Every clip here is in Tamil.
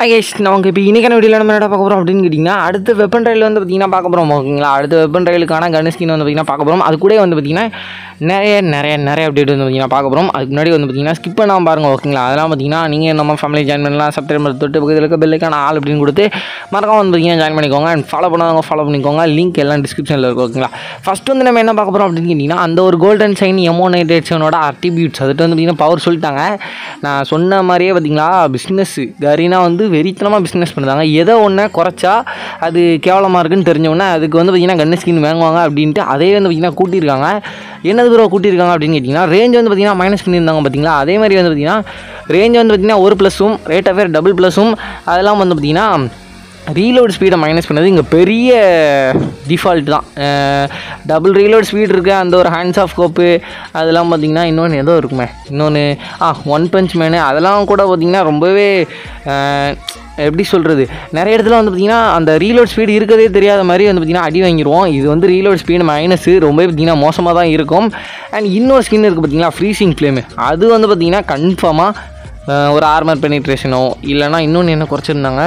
ஹாய் கைஸ், நமக்கு இப்போ இன்றைக்கான வீடியோவில் நம்ம என்ன பார்க்க போகிறோம் அப்படின்னு கேட்டிங்கன்னா, அடுத்த வெப்பன் ட்ரையல் வந்து பார்த்திங்கன்னா பார்க்க போகிறோம். ஓகேங்களா, அடுத்த வெப்பன் ட்ரையலுக்கான கன் ஸ்கின் வந்து பார்த்திங்கன்னா பார்க்க போகிறோம். அது கூட வந்து பார்த்திங்கன்னா நிறைய அப்டேட் வந்து பார்த்திங்கன்னா பார்க்க போகிறோம். அதுக்கு முன்னாடி வந்து பார்த்திங்கன்னா ஸ்கிப் பண்ணாமல் பாருங்கள். ஓகேங்களா, அதெல்லாம் பார்த்திங்கன்னா நீங்கள் நம்ம ஃபேமிலி ஜாயின் பண்ணலாம். சப்ஸ்கிரைப் தொட்டு பக்கத்தில் இருக்க பெல்லைக்கான ஆள் அப்படின்னு கொடுத்து மறக்காம வந்து பார்த்திங்கன்னா ஜாயின் பண்ணிக்கோங்க. அண்ட் ஃபாலோ பண்ணிக்கோங்க. லிங்க் எல்லாம் டிஸ்கிரிப்ஷனில் இருக்கும். ஓகேங்களா, ஃபஸ்ட்டு வந்து நம்ம என்ன பார்க்க போகிறோம் அப்படின்னு கேட்டிங்கன்னா, அந்த ஒரு கோல்டன் சைன் எமோனைட்டேஷனோட அட்ரிபியூட்ஸ் அதுட்டு வந்து பார்த்திங்கன்னா பவர் சொல்லிட்டாங்க. நான் சொன்ன மாதிரியே பார்த்திங்களா, பிஸ்னஸ் கரீனா வந்து வெறித்தனமாக பிஸ்னஸ் பண்ணுறாங்க. எதை ஒன்று குறைச்சா அது கேவலமாக இருக்குன்னு தெரிஞ்சவொன்னே அதுக்கு வந்து பார்த்திங்கன்னா கன் ஸ்கின் வாங்குவாங்க அப்படின்ட்டு அதே வந்து பார்த்திங்கன்னா கூட்டியிருக்காங்க. என்னது ப்ரோ கூட்டியிருக்காங்க அப்படின்னு கேட்டிங்கன்னா, ரேஞ்ச் வந்து பார்த்திங்கன்னா மைனஸ் பண்ணியிருந்தாங்க பார்த்திங்களா. அதே மாதிரி வந்து பார்த்திங்கன்னா ரேஞ்ச் வந்து பார்த்திங்கன்னா 1+ம் ரேட் ஆஃப் ஃபயர் டபுள்+ம் அதெல்லாம் வந்து பார்த்திங்கன்னா ரீலோட் ஸ்பீடை மைனஸ் பண்ணது இங்கே பெரிய டிஃபால்ட் தான். டபுள் ரீலோட் ஸ்பீட் இருக்குது. அந்த ஒரு ஹேண்ட்ஸ் ஆஃப் கோப்பு அதெல்லாம் பார்த்திங்கன்னா இன்னொன்று ஏதோ இருக்குமே, இன்னொன்று ஒன் பஞ்ச் மேனு அதெல்லாம் கூட பார்த்திங்கன்னா ரொம்பவே எப்படி சொல்கிறது, நிறைய இடத்துல வந்து பார்த்திங்கன்னா அந்த ரீலோட் ஸ்பீடு இருக்கிறதே தெரியாத மாதிரி வந்து பார்த்திங்கன்னா அடி வாங்கிடுவோம். இது வந்து ரீலோட் ஸ்பீடு மைனஸு ரொம்பவே பார்த்திங்கன்னா மோசமாக தான் இருக்கும். அண்ட் இன்னொரு ஸ்கின் இருக்குது பார்த்திங்களா, ஃப்ரீசிங் ஃப்ளேமு. அது வந்து பார்த்திங்கன்னா கன்ஃபார்மாக ஒரு ஆர்மர் பெனிட்ரேஷனோ இல்லைனா இன்னொன்று என்ன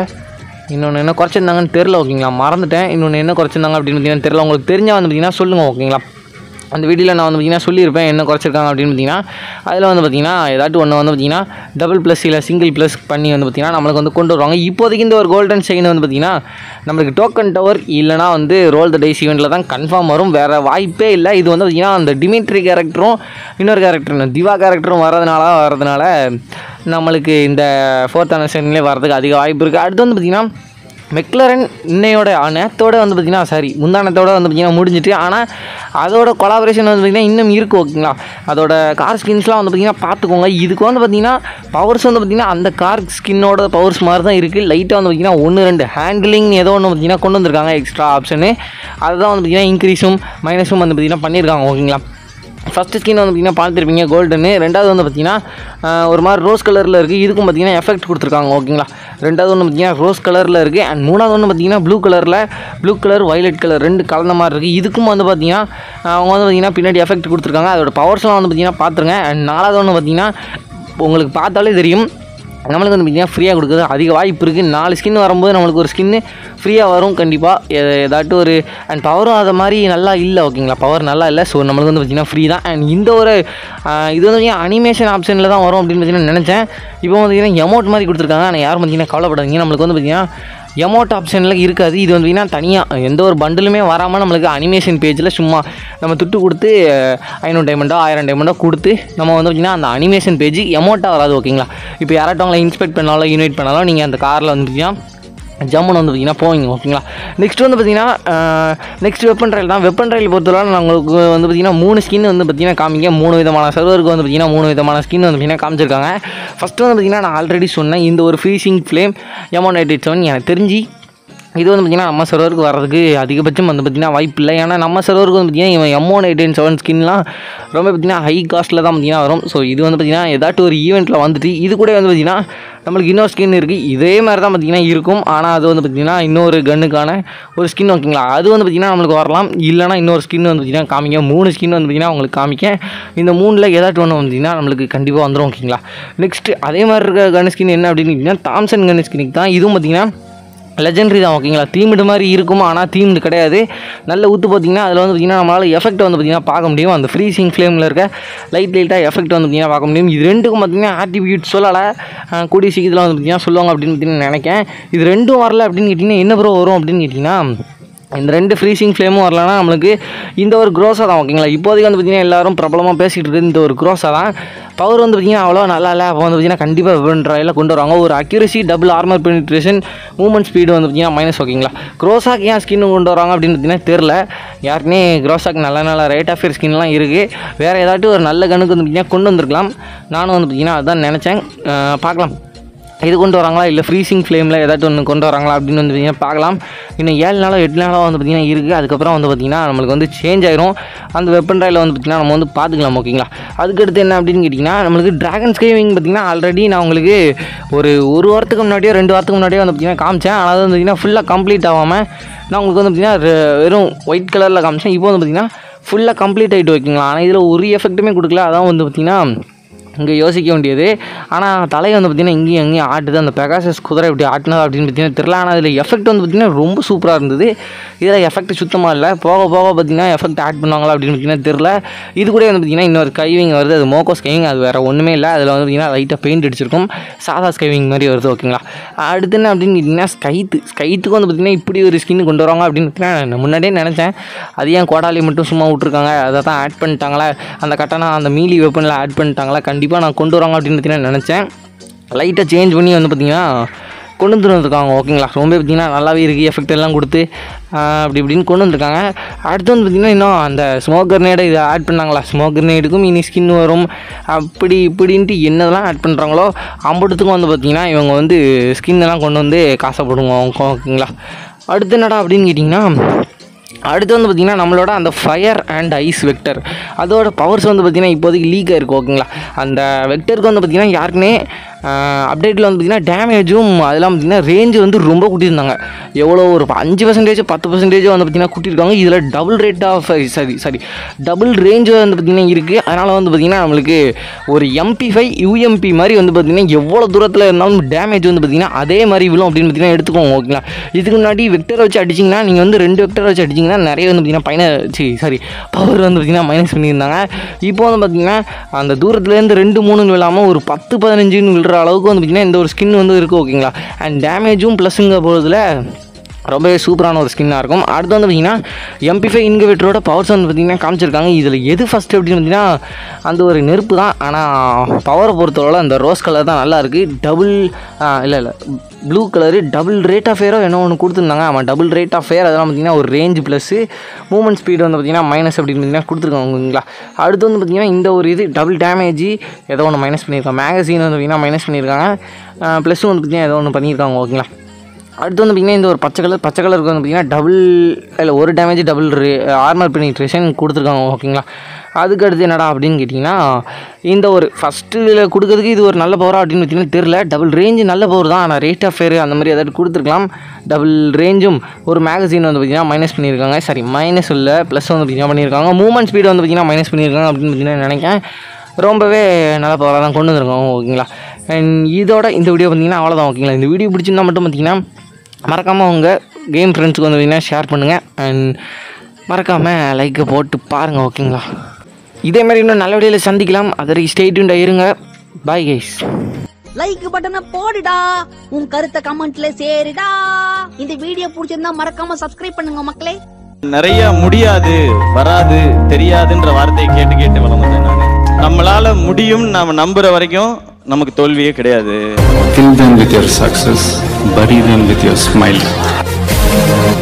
குறைச்சிருந்தாங்கன்னு தெரில. ஓகேங்களா, மறந்துட்டேன். இன்னொன்று என்ன குறைச்சிருந்தாங்க அப்படின்னு பார்த்தீங்கன்னா தெரில. உங்களுக்கு தெரிஞ்சால் வந்து பார்த்திங்கன்னா சொல்லுங்கள். ஓகேங்களா, அந்த வீடியோவில் நான் வந்து பார்த்திங்கன்னா சொல்லியிருப்பேன் என்ன குறைச்சிருக்காங்க அப்படின்னு பார்த்திங்கன்னா. அதில் வந்து பார்த்திங்கன்னா ஏதாட்டும் ஒன்று வந்து பார்த்திங்கன்னா டபுள்+ இல்லை சிங்கிள்+ பண்ணி வந்து பார்த்திங்கன்னா நம்மளுக்கு வந்து கொண்டு வருவாங்க. இப்போதைக்கு இந்த ஒரு கோல்டன் செயின் வந்து பார்த்திங்கன்னா நம்மளுக்கு டோக்கன் டவர் இல்லைனா வந்து ரோல் த டைஸ் ஈவெண்ட்டில் தான் கன்ஃபார்ம் வரும். வேறு வாய்ப்பே இல்லை. இது வந்து பார்த்திங்கன்னா அந்த டிமிட்ரி கேரக்டரும் இன்னொரு கேரக்டர் திவா கேரக்டரும் வரதுனால நம்மளுக்கு இந்த 4th அனசன்லேயே வரதுக்கு அதிக வாய்ப்பு இருக்குது. அடுத்து வந்து பார்த்திங்கன்னா மெக்லரன் இன்னையோட நேரத்தோடு வந்து பார்த்திங்கன்னா முந்தானத்தோடு வந்து பார்த்திங்கன்னா முடிஞ்சிட்டு, ஆனால் அதோட கொலாபரேஷன் வந்து பார்த்திங்கன்னா இன்னும் இருக்குது. ஓகேங்களா, அதோட கார் ஸ்கின்ஸ்லாம் வந்து பார்த்திங்கன்னா பார்த்துக்கோங்க. இதுக்கு வந்து பார்த்திங்கன்னா பவர்ஸ் வந்து பார்த்திங்கன்னா அந்த கார் ஸ்கின்னோட பவர்ஸ் மாதிரி தான் இருக்குது. லைட்டாக வந்து பார்த்திங்கன்னா 1-2 ஹேண்டிலிங் ஏதோ ஒன்று பார்த்திங்கன்னா கொண்டு வந்திருக்காங்க எக்ஸ்ட்ரா ஆப்ஷனு. அதுதான் வந்து பார்த்திங்கன்னா இன்க்ரீஸும் மைனஸும் வந்து பார்த்திங்கன்னா பண்ணியிருக்காங்க. ஓகேங்களா, ஃபஸ்ட்டு ஸ்கின் வந்து பார்த்திங்கன்னா பார்த்துருப்பீங்க கோல்டனு. ரெண்டாவது வந்து பார்த்திங்கன்னா ஒரு மாதிரி ரோஸ் கலரில் இருக்குது. இதுக்கும் பார்த்திங்கன்னா எஃபெக்ட் கொடுத்துருக்காங்க. ஓகேங்களா, ரெண்டாவது ஒன்று பார்த்திங்கன்னா ரோஸ் கலரில் இருக்குது. அண்ட் மூணாவது ஒன்று பார்த்திங்கன்னா ப்ளூ கலர் வயலட் கலர் 2 கலந்த மாதிரி இருக்குது. இதுக்கும் வந்து பார்த்திங்கன்னா அவங்க வந்து பார்த்திங்கன்னா பின்னாடி எஃபெக்ட் கொடுத்துருக்காங்க. அதோட பவர்ஸ்லாம் வந்து பார்த்திங்கன்னா பார்த்துருங்க. அண்ட் நாலாவது ஒன்று பார்த்திங்கன்னா உங்களுக்கு பார்த்தாலே தெரியும், நம்மளுக்கு வந்து பார்த்திங்கன்னா ஃப்ரீயாக கொடுக்குறது அதிக வாய்ப்பு இருக்குது. 4 ஸ்கின் வரும்போது நம்மளுக்கு ஒரு ஸ்கின்னு ஃப்ரீயாக வரும் கண்டிப்பாக. ஏதாட்டும் ஒரு அண்ட் பவரும் அதை மாதிரி நல்லா இல்லை. ஓகேங்களா, பவர் நல்லா இல்லை. ஸோ நம்மளுக்கு வந்து பார்த்திங்கன்னா ஃப்ரீ தான். அண்ட் இந்த ஒரு இது வந்து பார்த்திங்கன்னா அனிமேஷன் ஆப்ஷனில் தான் வரும் அப்படின்னு பார்த்திங்கன்னா நினச்சேன். இப்போ வந்து பார்த்திங்கன்னா எமௌண்ட் மாதிரி கொடுத்துருக்காங்க. ஆனால் யாரும் பார்த்திங்கன்னா கவலைப்படாதீங்க, நம்மளுக்கு வந்து பார்த்திங்கன்னா எமௌண்ட் ஆப்ஷனில் இருக்காது. இது வந்து பார்த்திங்கன்னா தனியாக எந்த ஒரு பண்டிலுமே வராமல் நம்மளுக்கு அனிமேஷன் பேஜில் சும்மா நம்ம துட்டு கொடுத்து 500 டைமண்டோ 1000 டைமண்டோ கொடுத்து நம்ம வந்து பார்த்திங்கன்னா அந்த அனிமேஷன் பேஜ் எமௌண்ட்டாக வராது. ஓகேங்களா, இப்போ யாராட்டும் அவங்களை இன்ஸ்பெக்ட் பண்ணாலும் இன்வைட் பண்ணாலும் நீங்கள் அந்த காரில் வந்து பார்த்திங்கன்னா ஜம்முன்னு வந்து பார்த்திங்கன்னா போவீங்க. ஓகேங்களா, நெக்ஸ்ட் வந்து பார்த்திங்கன்னா நெக்ஸ்ட் வெப்பன் ட்ரையல் தான். வெப்பன் ட்ரையல் பொறுத்தவரை நம்மளுக்கு வந்து பார்த்திங்கன்னா 3 ஸ்கின் வந்து பார்த்திங்கன்னா காமிங்க. 3 விதமான சர்வருக்கு வந்து பார்த்திங்கன்னா 3 விதமான ஸ்கின் வந்து பார்த்திங்கன்னா காமிச்சிருக்காங்க. ஃபஸ்ட்டு வந்து பார்த்திங்கன்னா நான் ஆல்ரெடி சொன்னேன், இந்த ஒரு ஃப்ரீசிங் ஃப்ளேம் எமோனைட்டேஷன் எனக்கு தெரிஞ்சு இது வந்து பார்த்திங்கன்னா நம்ம சர்வருக்கு வர்றதுக்கு அதிகபட்சம் வந்து பார்த்திங்கன்னா வாய்ப்பு இல்லை. ஏன்னா நம்ம சர்வருக்கு வந்து பார்த்திங்கன்னா இவன் M187 ஸ்கின்லாம் ரொம்ப பார்த்திங்கன்னா ஹை காஸ்ட்டில் தான் பார்த்திங்கன்னா வரும். ஸோ இது வந்து பார்த்திங்கன்னா ஏதாட்டும் ஒரு ஈவெண்ட்டில் வந்துட்டு இது கூட வந்து பார்த்திங்கன்னா நம்மளுக்கு இன்னொரு ஸ்கின் இருக்குது. இதே மாதிரி தான் பார்த்திங்கன்னா இருக்கும். ஆனால் அது வந்து பார்த்திங்கன்னா இன்னொரு கன்னுக்கான ஒரு ஸ்கின். ஓகேங்களா, அது வந்து பார்த்திங்கன்னா நம்மளுக்கு வரலாம். இல்லைனா இன்னொரு ஸ்கின் வந்து பார்த்திங்கன்னா காமிக்க 3 ஸ்கின் வந்து பார்த்திங்கன்னா உங்களுக்கு காமிக்க. இந்த 3ல் ஏதாட்டும் ஒன்று வந்து பார்த்திங்கன்னா நம்மளுக்கு கண்டிப்பாக வந்துடும். ஓகேங்களா, நெக்ஸ்ட்டு அதே மாதிரி இருக்க கன் ஸ்கின் என்ன அப்படின்னு கேட்டிங்கன்னா தாம்சன் கன் ஸ்கின்னுக்கு தான். இதுவும் பார்த்திங்கன்னா லெஜெண்டரி தான். ஓகேங்களா, தீம்டு மாதிரி இருக்கும், ஆனால் தீம்டு கிடையாது. நல்ல ஊற்று பார்த்திங்கன்னா அதில் வந்து பார்த்திங்கன்னா நம்மளால் எஃபெக்ட் வந்து பார்த்திங்கன்னா பார்க்க முடியும். அந்த ஃப்ரீசிங் ஃப்ளேமில் இருக்க லைட்டாக எஃபெக்ட் வந்து பார்த்திங்கன்னா பார்க்க முடியும். இது ரெண்டுக்கும் பார்த்திங்கன்னா ஆட்ரிபியூட் சொல்லலை, கூடிய சீக்கிரத்தில் வந்து பார்த்திங்கன்னா சொல்லுவாங்க அப்படின்னு பார்த்திங்கன்னா நினைக்கிறேன். இது ரெண்டும் வரல அப்படின்னு கேட்டிங்கன்னா என்ன ப்ரோ வரும் அப்படின்னு கேட்டிங்கன்னா, இந்த 2 ஃப்ரீசிங் ஃப்ளேமும் வரலன்னா நம்மளுக்கு இந்த ஒரு க்ரோஸா தான். ஓகேங்களா, இப்போதைக்கு வந்து பார்த்திங்கன்னா எல்லோரும் பிரபலமாக பேசிகிட்டு இருக்குது இந்த ஒரு க்ரோஸா தான். பவர் வந்து பார்த்திங்கன்னா அவ்வளோ நல்லா இல்லை. அப்போ வந்து பார்த்திங்கன்னா கண்டிப்பாக வெப்பன் ட்ரையலில் கொண்டு வருவாங்க. ஒரு accuracy double armour penetration movement speed வந்து பார்த்திங்கன்னா மைனஸ். ஓகேங்களா, க்ரோஸாக்கு ஏன் ஸ்கின் கொண்டு வராங்க அப்படின்னு பார்த்திங்கன்னா தெரில. யாருக்குனே க்ரோஸாக்கு நல்ல ரேட் ஆஃப் ஃபயர் ஸ்கின்லாம் இருக்குது. வேறு ஏதாட்டும் ஒரு நல்ல கண்ணுக்கு வந்து பார்த்திங்கன்னா கொண்டு வந்திருக்கலாம். நானும் வந்து பார்த்திங்கன்னா அதுதான் நினச்சேன். பார்க்கலாம் இது கொண்டு வராங்களா இல்லை ஃப்ரீசிங் ஃப்ளேமில் ஏதாச்சும் ஒன்று கொண்டு வராங்களா அப்படின்னு வந்து பார்த்திங்கன்னா பார்க்கலாம். இன்னும் 7 நாளோ 8 நாளோ வந்து பார்த்திங்கன்னா இருக்குது. அதுக்கப்புறம் வந்து பார்த்திங்கன்னா நம்மளுக்கு வந்து சேஞ்ச் ஆகிரும் அந்த வெப்பன் ட்ரையலில் வந்து பார்த்திங்கன்னா நம்ம வந்து பார்த்துக்கலாம். ஓகேங்களா, அதுக்கடுத்து என்ன அப்படின்னு கேட்டிங்கன்னா நம்மளுக்கு டிராகன் ஸ்கேவிங் பார்த்திங்கன்னா ஆல்ரெடி நான் உங்களுக்கு ஒரு வாரத்துக்கு முன்னாடியோ 2 வாரத்துக்கு முன்னாடியோ வந்து பார்த்திங்கன்னா காமிச்சேன். ஆனால் அது வந்து பார்த்திங்கன்னா ஃபுல்லாக கம்ப்ளீட் ஆகாமல் நான் உங்களுக்கு வந்து பார்த்திங்கன்னா வெறும் ஒயிட் கலரில் காமிச்சேன். இப்போ வந்து பார்த்திங்கன்னா ஃபுல்லாக கம்ப்ளீட் ஆகிட்டு. ஓகேங்களா, ஆனால் இதில் ஒரு எஃபெக்ட்டுமே கொடுக்கல. அதான் வந்து பார்த்திங்கன்னா இங்கே யோசிக்க வேண்டியது. ஆனால் தலையை வந்து பார்த்திங்கன்னா இங்கேயும் எங்கேயும் ஆட்டுது. அந்த பெகாசஸ் குதிரை எப்படி ஆட்டினது அப்படின்னு பார்த்தீங்கன்னா தெரியல. ஆனால் அதில் எஃபெக்ட் வந்து பார்த்திங்கன்னா ரொம்ப சூப்பராக இருந்தது. இதில் எஃபெக்ட் சுத்தமாக இல்லை. போக போக பார்த்திங்கன்னா எஃபெக்ட் ஆட் பண்ணுவாங்களா அப்படின்னு பார்த்தீங்கன்னா தெரில. இது கூட வந்து பார்த்திங்கன்னா இன்னொரு ஸ்கைவிங் வருது. அது மோக்கோ ஸ்கைவிங், அது வேறு ஒன்றுமே இல்லை. அதில் வந்து பார்த்திங்கன்னா லைட்டாக பெயிண்ட் அடிச்சிருக்கும். சாதா ஸ்கைவிங் மாதிரி வருது. ஓகேங்களா. அடுத்து என்ன அப்படின்னு கேட்டிங்கன்னா ஸ்கைத்துக்கு வந்து பார்த்திங்கன்னா இப்படி ஒரு ஸ்கின் கொண்டு வருவாங்க அப்படின்னு பார்த்தீங்கன்னா நான் முன்னாடியே நினச்சேன். அது ஏன் கோடாலி மட்டும் சும்மா விட்ருக்காங்க, அதை தான் ஆட் பண்ணிட்டாங்களா, அந்த கட்டணம் அந்த மீலி வெப்பனில் ஆட் பண்ணிட்டாங்களா, கண்டிப்பாக நான் கொண்டு வராங்க அப்படின்னு பார்த்தீங்கன்னா நினச்சேன். லைட்டாக சேஞ்ச் பண்ணி வந்து பார்த்திங்கன்னா கொண்டு வந்துருக்காங்க. ஓகேங்களா. ரொம்ப பார்த்திங்கன்னா நல்லாவே இருக்குது. எஃபெக்ட் எல்லாம் கொடுத்து அப்படி இப்படின்னு கொண்டு வந்துருக்காங்க. அடுத்து வந்து பார்த்திங்கன்னா இன்னும் அந்த ஸ்மோக் கிரனேடை இதை ஆட் பண்ணாங்களா, ஸ்மோக் கிரனேடுக்கும் இனி ஸ்கின் வரும் அப்படி இப்படின்ட்டு என்னதெல்லாம் ஆட் பண்ணுறாங்களோ அம்பட்டுத்துக்கும் வந்து பார்த்திங்கன்னா இவங்க வந்து ஸ்கின்னெல்லாம் கொண்டு வந்து காசைப்படுவோம். ஓகேங்களா. அடுத்து என்னடா அப்படின்னு கேட்டிங்கன்னா அடுத்து வந்து பார்த்திங்கன்னா நம்மளோட அந்த ஃபயர் அண்ட் ஐஸ் வெக்டர் அதோட பவர்ஸ் வந்து பார்த்திங்கன்னா இப்போதைக்கு லீக் ஆகிருக்கு. ஓகேங்களா. அந்த வெக்டருக்கு வந்து பார்த்திங்கன்னா யாருக்குன்னே அப்டேட்டில் வந்து பார்த்திங்கன்னா டேமேஜும் அதெல்லாம் பார்த்திங்கன்னா ரேஞ்சு வந்து ரொம்ப கூட்டியிருந்தாங்க. எவ்வளோ ஒரு 5% 10% வந்து பார்த்திங்கன்னா கூட்டியிருக்காங்க. இதில் double rate of double range வந்து பார்த்திங்கன்னா இருக்குது. அதனால் வந்து பார்த்திங்கன்னா நம்மளுக்கு ஒரு MP5 UMP மாதிரி வந்து பார்த்திங்கன்னா எவ்வளோ தூரத்தில் இருந்தாலும் டேமேஜ் வந்து பார்த்திங்கன்னா அதே மாதிரி விழும் அப்படின்னு பார்த்திங்கன்னா எடுத்துக்கோங்க. ஓகேங்களா. இதுக்கு முன்னாடி வெக்டரை வச்சு அடிச்சிங்கன்னா நீங்கள் வந்து 2 வெக்டரை வச்சு அடிச்சிங்கன்னா நிறைய வந்து பார்த்திங்கன்னா பவர் வந்து பார்த்திங்கன்னா மைனஸ் பண்ணியிருந்தாங்க. இப்போ வந்து பார்த்திங்கன்னா அந்த தூரத்துலேருந்து 2 3 விழாமல் ஒரு 10 15 விழுற அளவுக்கு வந்து பார்த்திங்கன்னா இந்த ஒரு ஸ்கின் வந்து இருக்குது. ஓகேங்களா. அண்ட் டேமேஜும் ப்ளஸ்ஸுங்க போகிறதுல ரொம்பவே சூப்பரான ஒரு ஸ்கின்னாக இருக்கும். அடுத்து வந்து பார்த்திங்கன்னா MP5 இன்குவேட்டரோட பவர்ஸ் வந்து பார்த்திங்கன்னா காமிச்சிருக்காங்க. இதில் எது ஃபஸ்ட்டு அப்படின்னு பார்த்திங்கன்னா அந்த ஒரு நெருப்பு தான். ஆனால் பவரை பொறுத்தவரை அந்த ரோஸ் கலர் தான் நல்லாயிருக்கு. இல்லை blue colour double rate of ஃபேரோ என்ன ஒன்று கொடுத்துருந்தாங்க. ஆமாம், டபுள் ரேட் ஆஃப் ஃபேர். அதெல்லாம் பார்த்திங்கன்னா ஒரு ரேஞ்சு ப்ளஸ்ஸு மூவ்மெண்ட் ஸ்பீடு வந்து பார்த்திங்கன்னா மைனஸ் அப்படின்னு பார்த்திங்கன்னா கொடுத்துருக்காங்க. ஓகேங்களா. அடுத்து வந்து பார்த்திங்கன்னா இந்த ஒரு இது டபுள் டேமேஜ் ஏதோ ஒன்று மைனஸ் பண்ணியிருக்காங்க. மேகசின் வந்து பார்த்திங்கன்னா மைனஸ் பண்ணியிருக்காங்க. ப்ளஸ்ஸும் வந்து பார்த்திங்கன்னா ஏதோ ஒன்று பண்ணியிருக்காங்க. ஓகேங்களா. அடுத்து வந்து பார்த்திங்கன்னா இந்த ஒரு பச்சை கலருக்கு வந்து பார்த்திங்கன்னா ஒரு டேமேஜ் டபுள் ஆர்மர் பெனிட்ரேஷன் கொடுத்துருக்காங்க. ஓகேங்களா. அதுக்கு அடுத்து என்னடா அப்படின்னு கேட்டிங்கன்னா இந்த ஒரு ஃபஸ்ட்டில் கொடுக்கறதுக்கு இது ஒரு நல்ல பவராக அப்படின்னு பார்த்தீங்கன்னா தெரில. டபுள் ரேஞ்சு நல்ல பவர் தான். ஆனால் ரேட் ஆஃப் ஃபேர் அந்த மாதிரி ஏதாவது கொடுத்துருக்கலாம். டபுள் ரேஞ்சும் ஒரு மேகசின் வந்து பார்த்திங்கன்னா மைனஸ் பண்ணியிருக்காங்க. மைனஸ் இல்லை ப்ளஸ் வந்து பார்த்திங்கன்னா பண்ணியிருக்காங்க. மூவ்மெண்ட் ஸ்பீடு வந்து பார்த்திங்கன்னா மைனஸ் பண்ணியிருக்காங்க அப்படின்னு பார்த்திங்கன்னா நினைக்கிறேன். ரொம்பவே நல்ல பவராக தான் கொண்டு வந்துருக்கோம். ஓகேங்களா. அண்ட் இதோட இந்த வீடியோ பார்த்திங்கன்னா அவ்வளோதான். ஓகேங்களா. இந்த வீடியோ பிடிச்சிருந்தா மட்டும் பார்த்திங்கன்னா மறக்காமல் உங்கள் கேம் ஃப்ரெண்ட்ஸுக்கு வந்து பார்த்திங்கன்னா ஷேர் பண்ணுங்கள். அண்ட் மறக்காமல் லைக்கை போட்டு பாருங்கள். ஓகேங்களா. இதே மாதிரி இன்னும் நல்ல வீடியோவில் சந்திக்கலாம். அதற்கு ஸ்டே டியூன்டாக இருங்க. Bye guys. லைக் பட்டனை போடுடா, உன் கருத்தை கமெண்ட்ல சேருடா. இந்த வீடியோ பிடிச்சிருந்தா மறக்காம சப்ஸ்கிரைப் பண்ணுங்க மக்களே. நிறைய முடியாது, வராது, தெரியாதுன்ற வார்த்தையை கேட்டு கேட்டு வளர்ந்தேன் நான். நம்மளால முடியும் நாம நம்புற வரைக்கும் நமக்கு தோல்வியே கிடையாது. Kill them with your success, bury them with your smile.